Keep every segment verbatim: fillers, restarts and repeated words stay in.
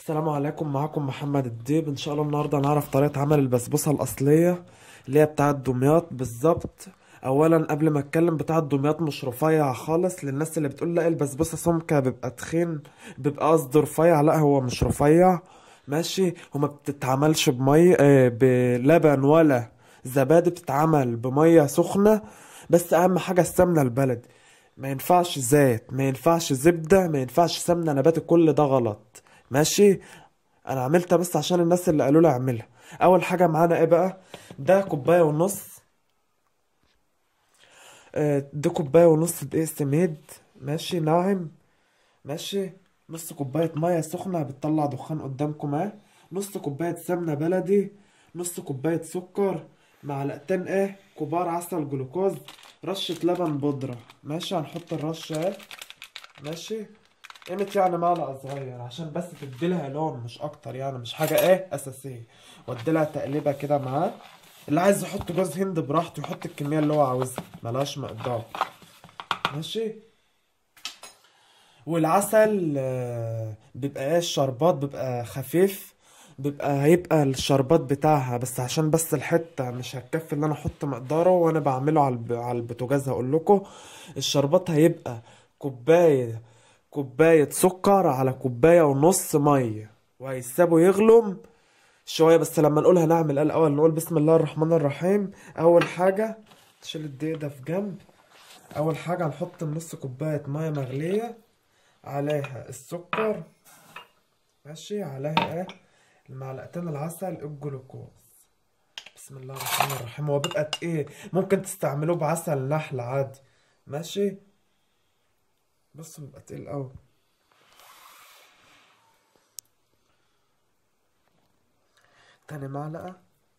السلام عليكم، معاكم محمد الديب. ان شاء الله النهارده هنعرف طريقه عمل البسبوسه الاصليه اللي هي بتاعه دمياط بالظبط. اولا قبل ما اتكلم، بتاعه دمياط مش رفيع خالص. للناس اللي بتقول لا البسبوسه سمكه بيبقى تخين، بيبقى قصده رفيع، لا هو مش رفيع. ماشي. وما بتتعملش بميه آه بلبن ولا زبادي، بتتعمل بميه سخنه. بس اهم حاجه السمنه البلدي. ما ينفعش زيت، ما ينفعش زبده، ما ينفعش سمنه نباتي، كل ده غلط. ماشي. انا عملتها بس عشان الناس اللي قالوا لي اعملها. اول حاجه معانا ايه بقى؟ ده كوبايه ونص. آه، ده كوبايه ونص دقيق سميد. ماشي ناعم. ماشي. نص كوبايه ميه سخنه بتطلع دخان قدامكم اهي. نص كوبايه سمنه بلدي. نص كوبايه سكر. معلقتين ايه كبار عسل جلوكوز. رشه لبن بودره. ماشي. هنحط الرشه اهي. ماشي. قيمة يعني معلقة صغيرة عشان بس تديلها لون، مش أكتر يعني، مش حاجة إيه أساسية. وأديلها تقليبة كده معاه. اللي عايز يحط جوز هند براحته، يحط الكمية اللي هو عاوزها، ملهاش مقدار. ماشي. والعسل آه، بيبقى إيه الشربات بيبقى خفيف. بيبقى هيبقى الشربات بتاعها بس عشان بس الحتة مش هتكفي اللي أنا أحط مقداره، وأنا بعمله على الب- على البوتاجاز هقول لكم. الشربات هيبقى كوباية كوباية سكر على كوباية ونص مية، وهيسابوا يغلم شوية. بس لما نقول هنعمل ايه الأول، نقول بسم الله الرحمن الرحيم. أول حاجة تشيل الدقيق ده في جنب. أول حاجة هنحط نص كوباية مية مغلية، عليها السكر. ماشي. عليها ايه المعلقتين العسل الجلوكوز. بسم الله الرحمن الرحيم. هو بيبقى تقيل، ممكن تستعملوه بعسل نحل عادي. ماشي. بص بيبقى تقيل أوي. تاني معلقة.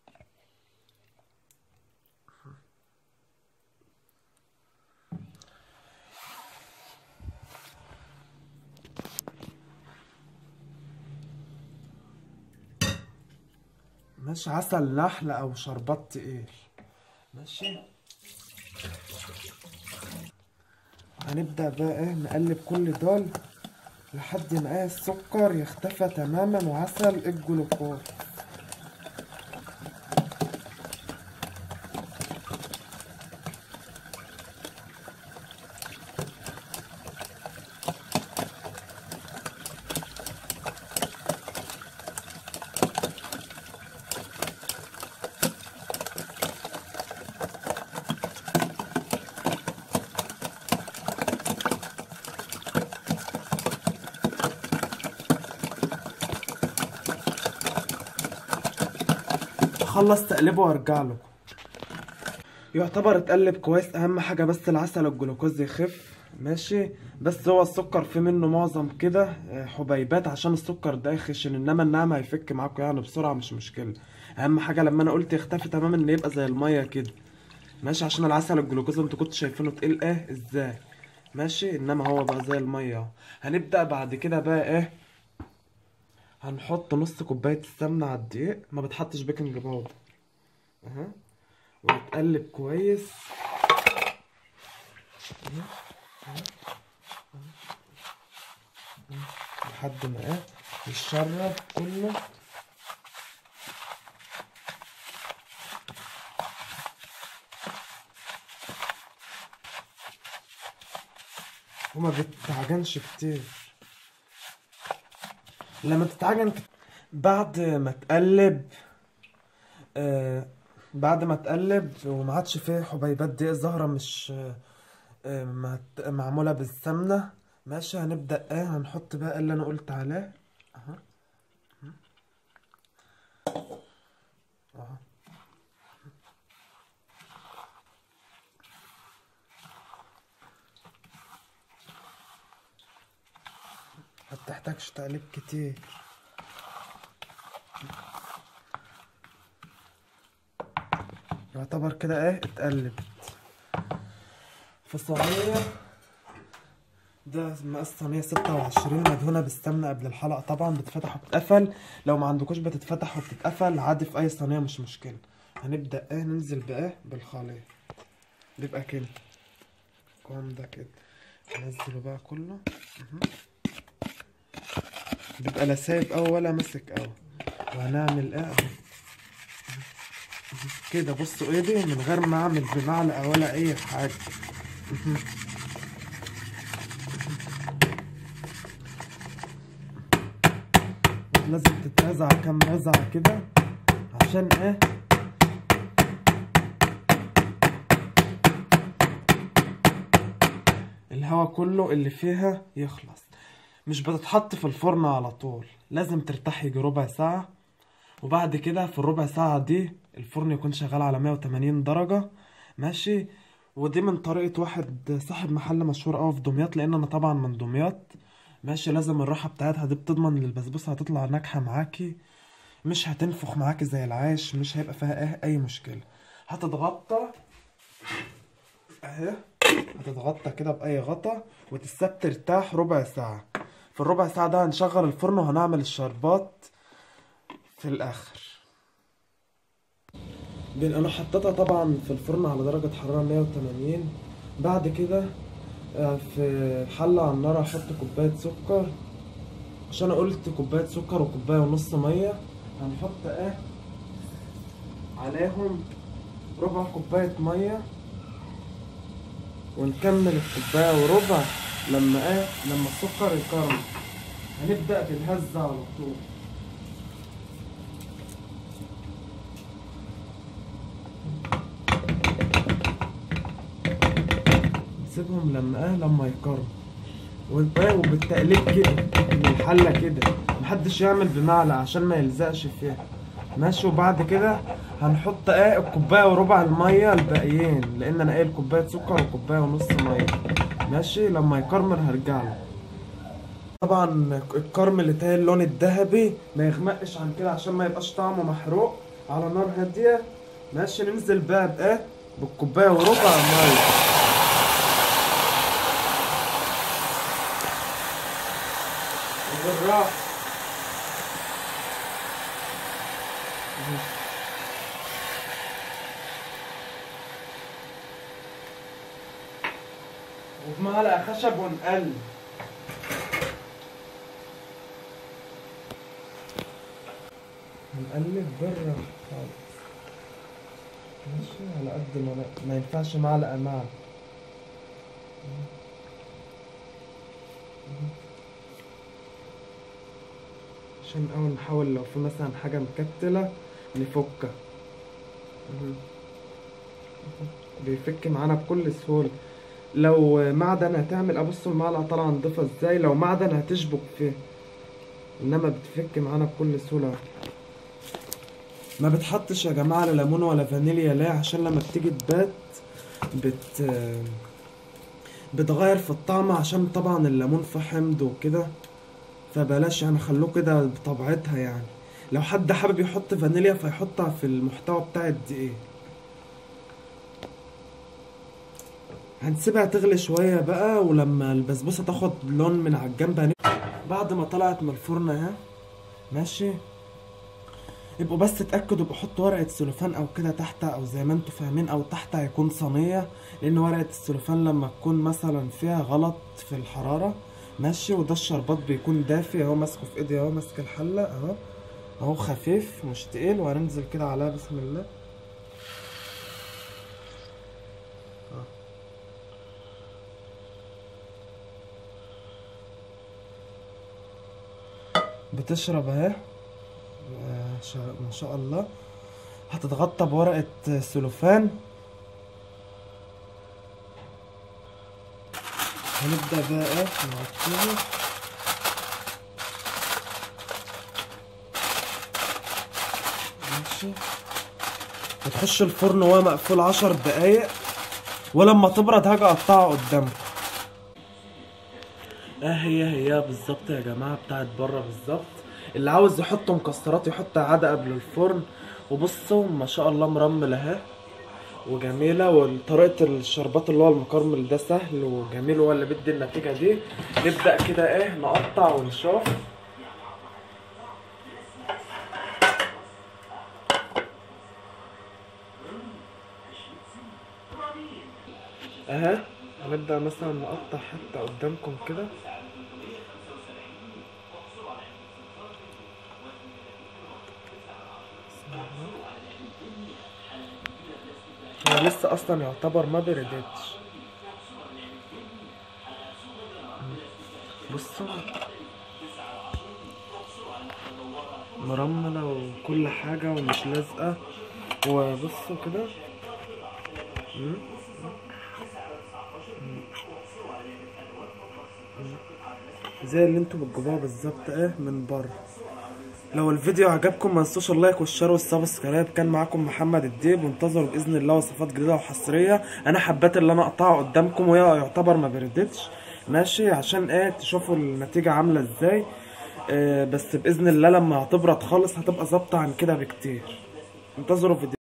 ماشي. عسل نحل او شربات تقيل. ماشي. هنبدأ بقى ايه نقلب كل دول لحد ما ايه السكر يختفى تماما وعسل الجلوكوز. اخلص تقلبه وارجع لكم. يعتبر اتقلب كويس. اهم حاجة بس العسل الجلوكوز يخف. ماشي. بس هو السكر في منه معظم كده آه، حبيبات عشان السكر ده يخشن، انما النعم هيفك معاكم يعني بسرعة، مش مشكلة. اهم حاجة لما انا قلت يختفي تماما ان يبقى زي المية كده. ماشي. عشان العسل الجلوكوز انتوا كنتوا شايفينه تقيل ايه ازاي. ماشي. انما هو بقى زي المية اهو. هنبدأ بعد كده بقى ايه، هنحط نص كوباية السمنة على الدقيق. ما بتحطش بيكنج باودر. اها. وتقلب كويس لحد ما ايه يتشرب كله. وما بتتعجنش كتير. لما تتعجن كت- بعد ما تقلب آه بعد ما تقلب وما عادش فيه حبيبات دقيق ظاهرة، مش آه مت- معمولة بالسمنة. ماشي. هنبدأ ايه هنحط بقى اللي انا قلت عليه. اها. اها. ما بتحتاجش تقليب كتير. يعتبر كده ايه اتقلب في صينية. ده مقاس صينية ستة وعشرين مدهونة بالسمنة قبل الحلقة طبعا، بتفتح وبتتقفل. لو ما عندكوش بتتفتح وبتتقفل عادي في أي صينية، مش مشكلة. هنبدأ ايه ننزل بإيه بالخليط. بيبقى كده القوام ده كده. هنزله بقى كله. مهم. بيبقى لا سايب أوي ولا ماسك أوي. وهنعمل ايه أهو. كده بصوا ايدي من غير ما اعمل بمعلقة ولا اي حاجة. لازم تترزع كام رزعة كده عشان ايه، الهواء كله اللي فيها يخلص. مش بتتحط في الفرن على طول، لازم ترتاح يجي ربع ساعة، وبعد كده في الربع ساعة دي الفرن يكون شغال على مية وتمانين درجة. ماشي. ودي من طريقة واحد صاحب محل مشهور اوي في دمياط، لان انا طبعا من دمياط. ماشي. لازم الراحة بتاعتها دي بتضمن ان البسبوسة هتطلع ناجحة معاكي، مش هتنفخ معاكي زي العيش، مش هيبقى فيها ايه اي مشكلة. هتتغطى اهي، هتتغطى كده باي غطا وتسيب ترتاح ربع ساعة. في الربع ساعة ده هنشغل الفرن وهنعمل الشربات في الاخر. بين انا حطيتها طبعا في الفرن على درجة حرارة مية وتمانين. بعد كده آه، في حلة على النار هحط كوباية سكر، عشان أنا قلت كوباية سكر وكوباية ونص مية. هنحط ايه عليهم ربع كوباية مية، ونكمل الكوباية وربع لما ايه لما السكر يكرمل. هنبدأ بالهزة على طول. نسيبهم لما ايه لما يكرمل، وايه وبالتقليب كده من الحلة كده، محدش يعمل بمعلقة عشان ما يلزقش فيها. ماشي. وبعد كده هنحط ايه الكوباية وربع المية الباقيين، لان انا قايل كوباية سكر وكوباية ونص مية. ماشي. لما يكرمل هرجعله. طبعا الكرمل بتاعي اللون الذهبي ما يغمقش عن كده عشان ما يبقاش طعمه محروق، على نار هادية. ماشي. ننزل بقى بايه بالكوباية وربع مية. وبالراحة. وبمعلقة خشب ونقلب. هنقلب بالراحة خالص. ماشي. على قد ما ن- ما ينفعش معلقة معلقة. عشان اول نحاول لو في مثلا حاجة مكتلة نفكها. بيفك معانا بكل سهولة. لو معدن هتعمل ابص المعلقة طالعة نضيفة ازاي، لو معدن هتشبك فيه، انما بتفك معانا بكل سهولة. ما بتحطش يا جماعة لا ليمون ولا فانيليا. ليه؟ عشان لما بتيجي تبات بت بتغير في الطعم، عشان طبعا الليمون فيه حمض وكده، فبلاش يعني، خلوه كده بطبيعتها يعني. لو حد حابب يحط فانيليا فيحطها في المحتوى بتاع الدقيق. هنسيبها تغلي شوية بقى، ولما البسبوسة تاخد لون من على الجنب هن... بعد ما طلعت من الفرن اهي. ماشي. يبقوا بس اتأكدوا بحطوا ورقة سلوفان او كده تحت، او زي ما انتوا فاهمين، او تحت هيكون صينية، لان ورقة السلوفان لما تكون مثلا فيها غلط في الحرارة. ماشي. وده الشربات بيكون دافي اهو، ماسكه في ايدي اهو، ماسك الحلة اهو، اهو خفيف مش تقيل. وهننزل كده عليها بسم الله. بتشرب اهي. آه، شا- ما شاء الله. هتتغطى بورقة سلوفان. هنبدأ بقى ايه نغطيها. ماشي. وتخش الفرن وهو مقفول عشر دقايق، ولما تبرد هاجي اقطعها قدامكم. اه هي هي بالظبط يا جماعة، بتاعت بره بالظبط. اللي عاوز يحط مكسرات يحط عادة قبل الفرن. وبصوا ما شاء الله مرملة اهي وجميلة. وطريقة الشربات اللي هو المكرمل ده سهل وجميل، هو اللي بيدي النتيجة دي. نبدأ كده ايه نقطع ونشوف اهي. هنبدأ مثلا نقطع حتة قدامكم كده. هي لسه اصلا يعتبر ما بردتش. بصوا مرملة وكل حاجة ومش لازقة، وبصوا كده. مم. زي اللي انتوا بتجيبوها بالظبط ايه من بره. لو الفيديو عجبكم ما تنسوش اللايك والشير والسبسكرايب. كان معاكم محمد الديب، وانتظروا باذن الله وصفات جديده وحصريه. انا حبيت اللي انا اقطعه قدامكم وهي يعتبر ما بردتش ماشي، عشان ايه تشوفوا النتيجه عامله ازاي. آه بس باذن الله لما هتبرد خالص هتبقى ظابطه عن كده بكتير. انتظروا فيديو